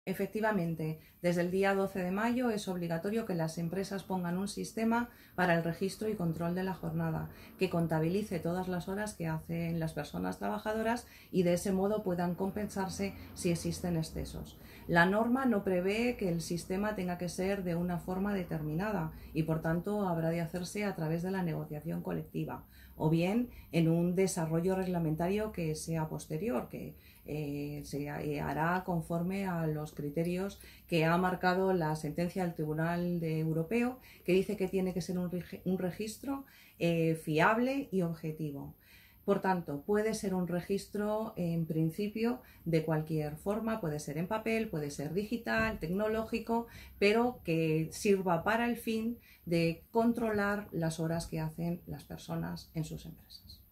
Efectivamente, desde el día 12 de mayo es obligatorio que las empresas pongan un sistema para el registro y control de la jornada, que contabilice todas las horas que hacen las personas trabajadoras y de ese modo puedan compensarse si existen excesos. La norma no prevé que el sistema tenga que ser de una forma determinada y por tanto habrá de hacerse a través de la negociación colectiva o bien en un desarrollo reglamentario que sea posterior, que se hará conforme a los criterios que ha marcado la sentencia del Tribunal Europeo, que dice que tiene que ser un registro fiable y objetivo. Por tanto, puede ser un registro en principio de cualquier forma, puede ser en papel, puede ser digital, tecnológico, pero que sirva para el fin de controlar las horas que hacen las personas en sus empresas.